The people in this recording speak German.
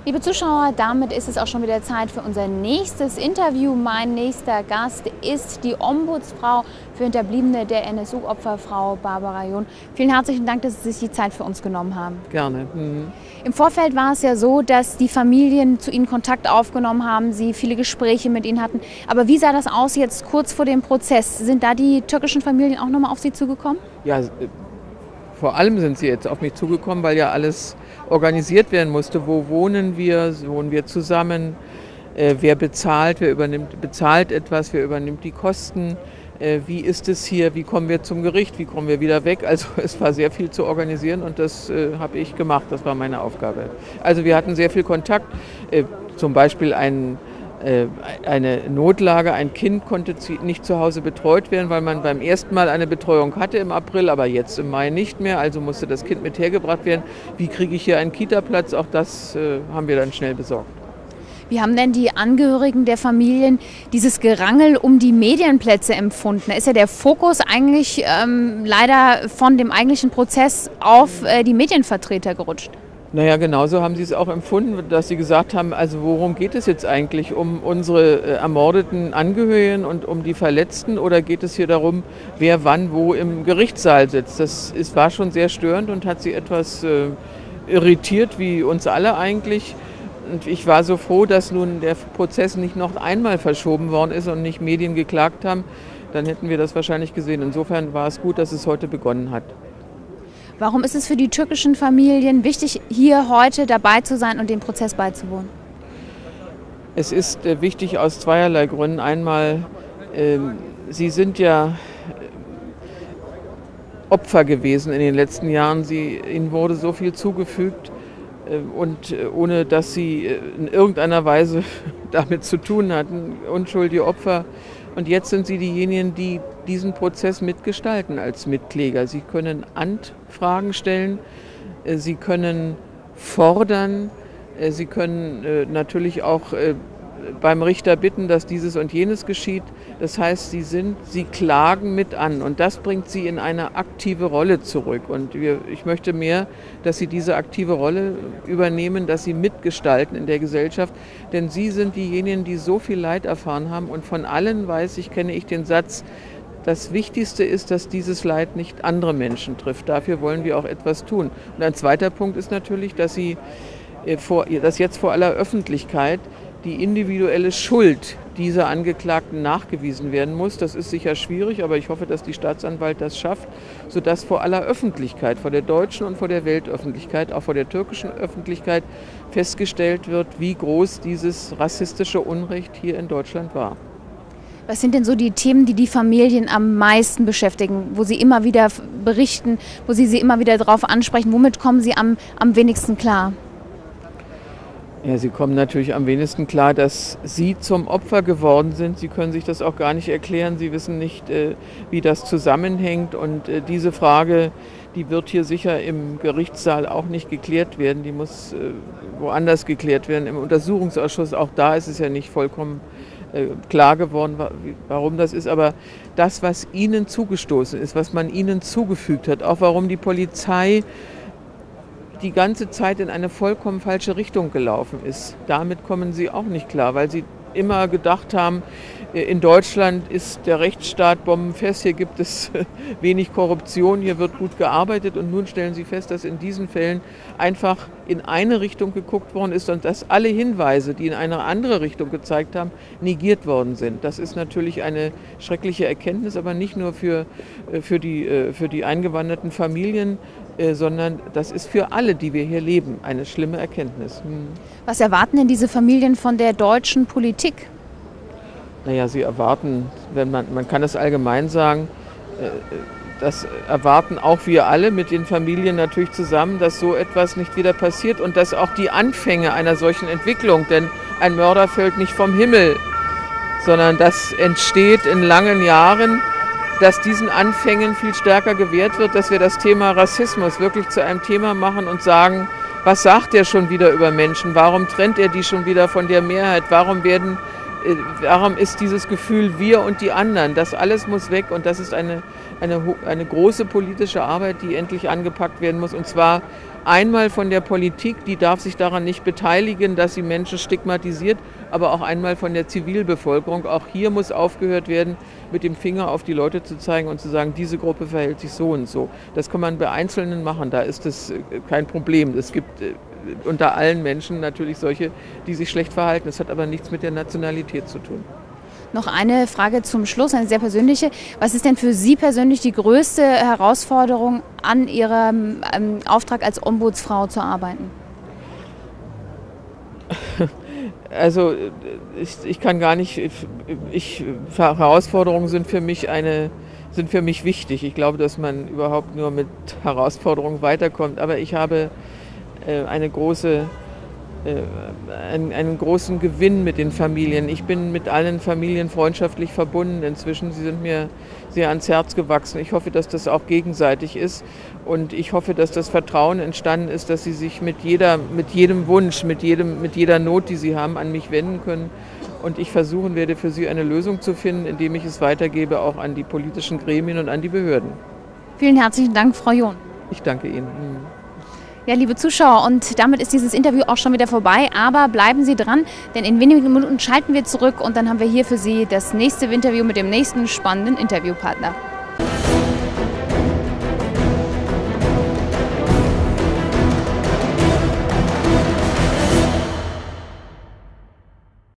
Liebe Zuschauer, damit ist es auch schon wieder Zeit für unser nächstes Interview. Mein nächster Gast ist die Ombudsfrau für Hinterbliebene der NSU-Opfer, Frau Barbara John. Vielen herzlichen Dank, dass Sie sich die Zeit für uns genommen haben. Gerne. Im Vorfeld war es ja so, dass die Familien zu Ihnen Kontakt aufgenommen haben, Sie viele Gespräche mit ihnen hatten. Aber wie sah das aus jetzt kurz vor dem Prozess? Sind da die türkischen Familien auch nochmal auf Sie zugekommen? Ja, vor allem sind sie jetzt auf mich zugekommen, weil ja alles organisiert werden musste. Wo wohnen wir? Wohnen wir zusammen? Wer bezahlt? Wer bezahlt etwas? Wer übernimmt die Kosten? Wie ist es hier? Wie kommen wir zum Gericht? Wie kommen wir wieder weg? Also es war sehr viel zu organisieren und das habe ich gemacht. Das war meine Aufgabe. Also wir hatten sehr viel Kontakt. Zum Beispiel eine Notlage, ein Kind konnte nicht zu Hause betreut werden, weil man beim ersten Mal eine Betreuung hatte im April, aber jetzt im Mai nicht mehr, also musste das Kind mit hergebracht werden. Wie kriege ich hier einen Kita-Platz? Auch das haben wir dann schnell besorgt. Wie haben denn die Angehörigen der Familien dieses Gerangel um die Medienplätze empfunden? Da ist ja der Fokus eigentlich leider von dem eigentlichen Prozess auf die Medienvertreter gerutscht. Naja, genauso haben sie es auch empfunden, dass sie gesagt haben, also worum geht es jetzt eigentlich? Um unsere ermordeten Angehörigen und um die Verletzten oder geht es hier darum, wer wann wo im Gerichtssaal sitzt? War schon sehr störend und hat sie etwas irritiert, wie uns alle eigentlich. Und ich war so froh, dass nun der Prozess nicht noch einmal verschoben worden ist und nicht Medien geklagt haben. Dann hätten wir das wahrscheinlich gesehen. Insofern war es gut, dass es heute begonnen hat. Warum ist es für die türkischen Familien wichtig, hier heute dabei zu sein und dem Prozess beizuwohnen? Es ist wichtig aus zweierlei Gründen. Einmal, sie sind ja Opfer gewesen in den letzten Jahren. Ihnen wurde so viel zugefügt und ohne dass sie in irgendeiner Weise damit zu tun hatten, unschuldige Opfer. Und jetzt sind sie diejenigen, die diesen Prozess mitgestalten als Mitkläger. Sie können Anfragen stellen, sie können fordern, sie können natürlich auch beim Richter bitten, dass dieses und jenes geschieht. Das heißt, sie klagen mit an und das bringt sie in eine aktive Rolle zurück. Und ich möchte mehr, dass sie diese aktive Rolle übernehmen, dass sie mitgestalten in der Gesellschaft. Denn sie sind diejenigen, die so viel Leid erfahren haben. Und von allen kenne ich den Satz, das Wichtigste ist, dass dieses Leid nicht andere Menschen trifft. Dafür wollen wir auch etwas tun. Und ein zweiter Punkt ist natürlich, dass jetzt vor aller Öffentlichkeit die individuelle Schuld dieser Angeklagten nachgewiesen werden muss. Das ist sicher schwierig, aber ich hoffe, dass die Staatsanwalt das schafft, sodass vor aller Öffentlichkeit, vor der deutschen und vor der Weltöffentlichkeit, auch vor der türkischen Öffentlichkeit festgestellt wird, wie groß dieses rassistische Unrecht hier in Deutschland war. Was sind denn so die Themen, die die Familien am meisten beschäftigen, wo sie immer wieder berichten, wo sie immer wieder darauf ansprechen? Womit kommen sie am wenigsten klar? Ja, sie kommen natürlich am wenigsten klar, dass sie zum Opfer geworden sind. Sie können sich das auch gar nicht erklären. Sie wissen nicht, wie das zusammenhängt. Und diese Frage, die wird hier sicher im Gerichtssaal auch nicht geklärt werden. Die muss woanders geklärt werden. Im Untersuchungsausschuss, auch da ist es ja nicht vollkommen klar geworden, warum das ist. Aber das, was ihnen zugestoßen ist, was man ihnen zugefügt hat, auch warum die Polizei die ganze Zeit in eine vollkommen falsche Richtung gelaufen ist. Damit kommen sie auch nicht klar, weil sie immer gedacht haben, in Deutschland ist der Rechtsstaat bombenfest, hier gibt es wenig Korruption, hier wird gut gearbeitet und nun stellen sie fest, dass in diesen Fällen einfach in eine Richtung geguckt worden ist und dass alle Hinweise, die in eine andere Richtung gezeigt haben, negiert worden sind. Das ist natürlich eine schreckliche Erkenntnis, aber nicht nur für die eingewanderten Familien, sondern das ist für alle, die wir hier leben, eine schlimme Erkenntnis. Was erwarten denn diese Familien von der deutschen Politik? Naja, sie erwarten, man kann es allgemein sagen, das erwarten auch wir alle mit den Familien natürlich zusammen, dass so etwas nicht wieder passiert und dass auch die Anfänge einer solchen Entwicklung, denn ein Mörder fällt nicht vom Himmel, sondern das entsteht in langen Jahren, dass diesen Anfängen viel stärker gewährt wird, dass wir das Thema Rassismus wirklich zu einem Thema machen und sagen, was sagt er schon wieder über Menschen, warum trennt er die schon wieder von der Mehrheit, warum ist dieses Gefühl wir und die anderen, das alles muss weg und das ist eine große politische Arbeit, die endlich angepackt werden muss und zwar Einmal von der Politik, die darf sich daran nicht beteiligen, dass sie Menschen stigmatisiert, aber auch einmal von der Zivilbevölkerung. Auch hier muss aufgehört werden, mit dem Finger auf die Leute zu zeigen und zu sagen, diese Gruppe verhält sich so und so. Das kann man bei Einzelnen machen, da ist das kein Problem. Es gibt unter allen Menschen natürlich solche, die sich schlecht verhalten. Das hat aber nichts mit der Nationalität zu tun. Noch eine Frage zum Schluss, eine sehr persönliche. Was ist denn für Sie persönlich die größte Herausforderung, an Ihrem Auftrag als Ombudsfrau zu arbeiten? Also ich kann gar nicht, Herausforderungen sind für mich wichtig. Ich glaube, dass man überhaupt nur mit Herausforderungen weiterkommt. Aber ich habe einen großen Gewinn mit den Familien. Ich bin mit allen Familien freundschaftlich verbunden. Inzwischen, sie sind mir sehr ans Herz gewachsen. Ich hoffe, dass das auch gegenseitig ist. Und ich hoffe, dass das Vertrauen entstanden ist, dass sie sich mit jedem Wunsch, mit jeder Not, die sie haben, an mich wenden können. Und ich versuchen werde, für sie eine Lösung zu finden, indem ich es weitergebe, auch an die politischen Gremien und an die Behörden. Vielen herzlichen Dank, Frau John. Ich danke Ihnen. Ja, liebe Zuschauer, und damit ist dieses Interview auch schon wieder vorbei, aber bleiben Sie dran, denn in wenigen Minuten schalten wir zurück und dann haben wir hier für Sie das nächste Interview mit dem nächsten spannenden Interviewpartner.